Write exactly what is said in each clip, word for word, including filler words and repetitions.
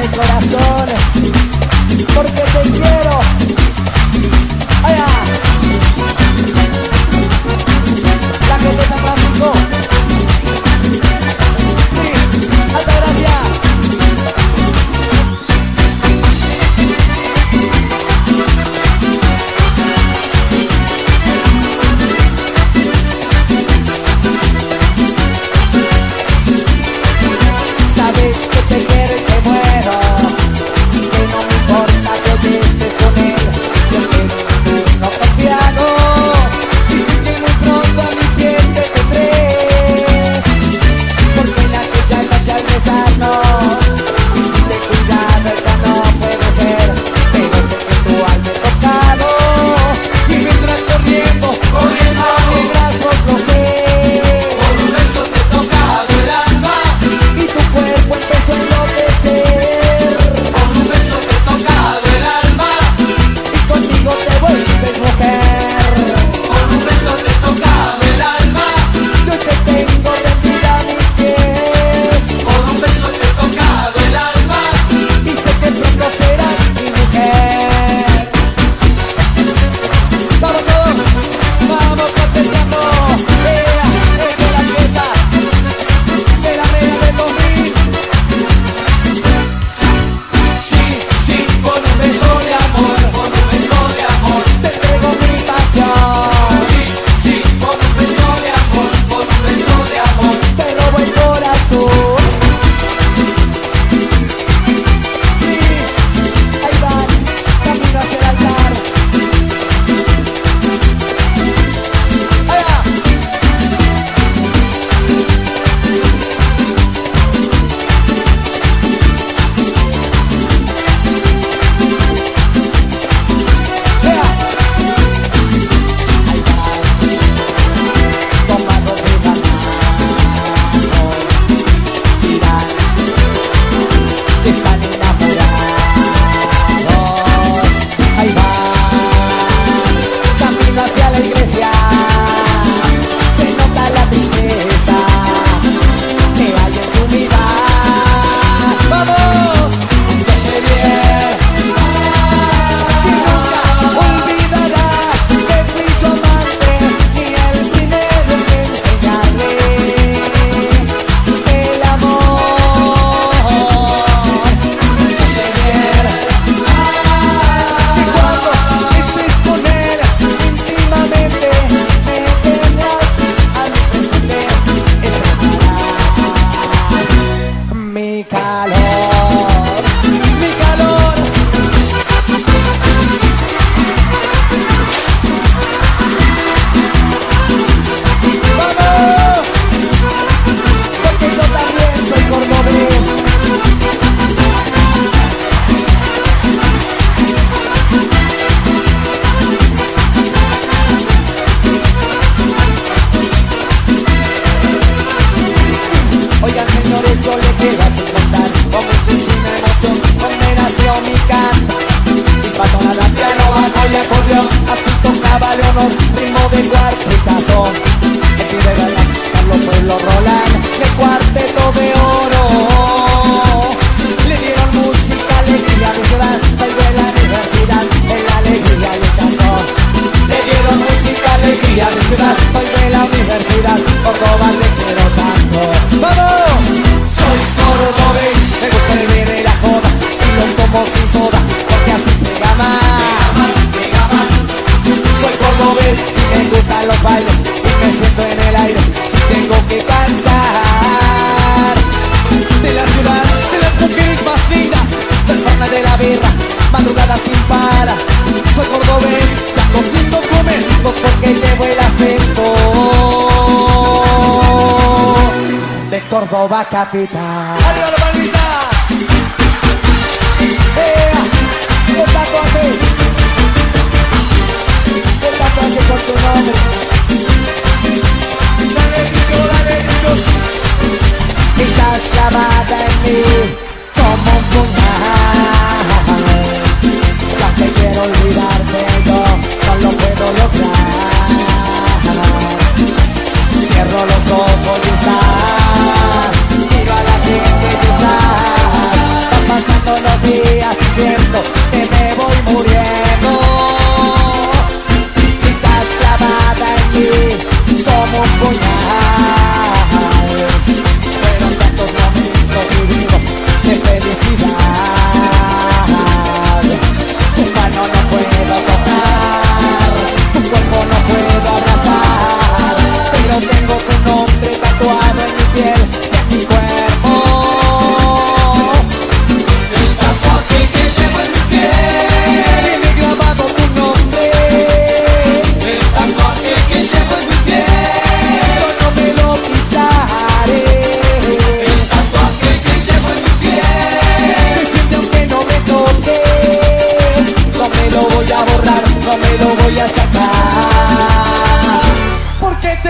corazón, porque te quiero. Allá. La gente de San Francisco. Sí, alta gracia. Sabes que te quiero y te muero, que no me importa que yo estés con él. Yo quiero un mundo confiado, y sé que muy pronto a mi piel te tendré, porque en aquella noche al besarnos de cuidado ya no puede ser, pero sé que tu alma he tocado y vendrás corriendo, corriendo a mis brazos, lo sé. Por un beso te he tocado el alma Y tu cuerpo empezó a enloquecer, Por un beso te he tocado el alma y conmigo te vuelves mujer. Por un beso te he tocado el alma Yo te tengo rendida a mis pies, Por un beso te he tocado el alma y sé que pronto serás mi mujer. Vamos todos, vamos contestando. Ea, es de la fiesta, de la media del dos mil. Sí, sí, por un beso de amor Por un beso de amor Te entrego mi pasión, Sí, sí, por un beso de amor Por un beso de amor te robo el corazón. Sí, ahí van, camino hacia el altar. Allá. Vea. Ahí van, tomando de la mano, miran que están enamorados. Ahí van, camino hacia la iglesia, se nota la tristeza que hay en su mirar. ¡Vamos! Yo sé bien que nunca olvidará que fui su amante y el primero en enseñarle el amor. Yo sé bien que cuando estés con él íntimamente me tendrás a mi presente, encontrarás mi calor, mi calor. ¡Vamos! Porque yo también soy cordobés. Oigan señores, yo le quiero así contar con muchísima emoción, donde nació mi canto. Chispatona da piano, bajo y acordeón, así tocaba Leonor, ritmo de cuartetazo. El pibe de las Carlos Pueblo Roland, de cuarteto de oro. Le dieron música, alegría a mi ciudad, salgo de la universidad, en la alegría y el canto. Le dieron música, alegría a mi ciudad, soy de la universidad, Córdoba te quiero tanto. ¡Vamos! Soy cordobés Me gusta el beber y la joda, y lo tomo sin soda, porque así pega más. Pega más Soy cordobés y me gustan los bailes, y me siento en el aire si tengo que cantar. De la ciudad, de las mujeres más lindas, del farna de la birra, madrugada sin para. Soy cordobés, ya cocindo comer, porque llevo el acento de Córdoba capital. ¡Arriba la palmita! ¡Ea! ¡El tatuaje! ¡El tatuaje con tu nombre! ¡Dale, rico, dale, rico! Estás clavada en mí como un puñal. Ya te quiero olvidarte, yo no lo puedo lograr. Cierro los ojos y estás, miro a la gente y estás, está pasando lo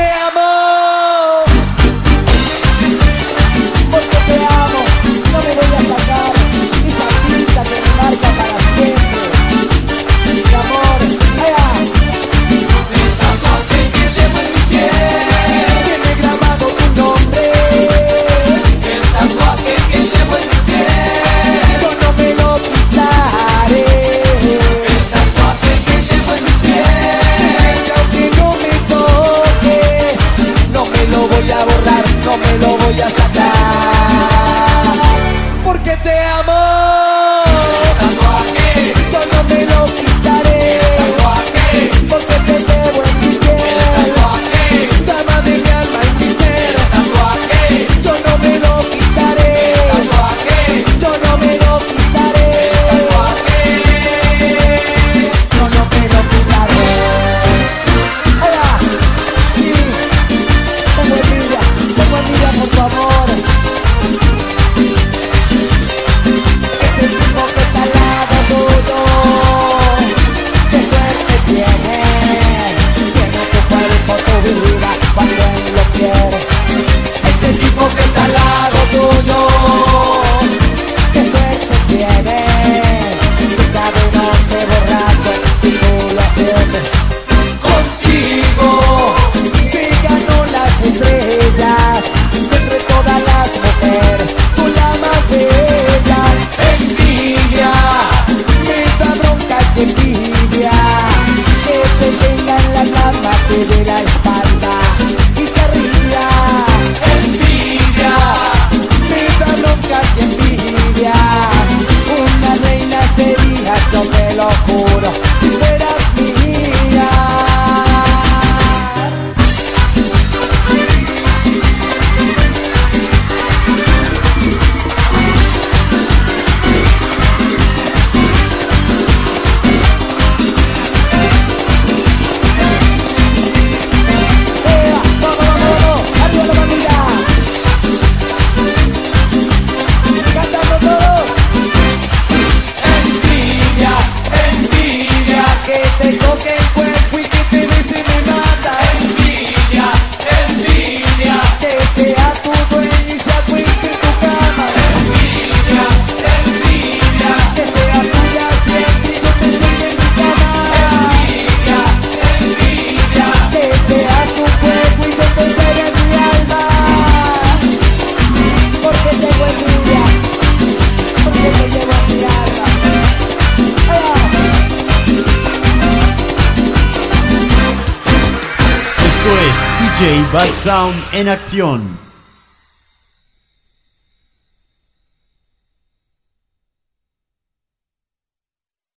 amo. Porque te amo, no me voy a sacar esa tinta que me marca para siempre. Mi amor, allá. El tatuaje que llevo en mi piel, Tiene grabado tu nombre. el tatuaje que llevo en mi piel, Yo no me lo quitaré. el tatuaje que llevo en mi piel. Y aunque no me toques, no me lo voy a borrar, no me lo voy a sacar. Porque te amo. Tatuaje, Yo no me lo quitaré. tatuaje, Porque te llevo en mi piel. tatuaje, Dama de mi alma y mi ser. tatuaje, Yo no me lo quitaré. tatuaje, Yo no me lo quitaré. tatuaje. Yo no me lo quitaré. Hola, sí, tengo envidia, tengo envidia por tu amor. Ese tipo que está al lado tuyo, qué suerte tiene. Tiene tu cuerpo, tu vida, cuando él lo quiere. Ese tipo que está al lado tuyo, qué suerte tiene. Que cada noche borracho y tú lo tienes contigo. Si ganó las estrellas, entre todas las mujeres, tú la más bella. Envidia, me da bronca que envidia, que te tenga en la cama, te dé la espalda y se ría. Envidia, me da bronca que envidia, una reina sería, yo te lo juro, si fueras mía. ¡Eh! ¡Vamos, vamos, vamos! ¡Arriba la familia! ¡Cantando todos! Envidia, envidia, Que te toque el cuerpo y que te bese y me mata. envidia, envidia, Que sea tu dueño y se acueste en tu cama. envidia, envidia, Que sea tuya siempre y yo te siente en mi cama. envidia, envidia. Que sea su cuerpo y yo te entregue en mi alma. Porque tengo envidia, porque te llevo en mi alma. ¡Ah! Esto es D J Bad Sound en acción.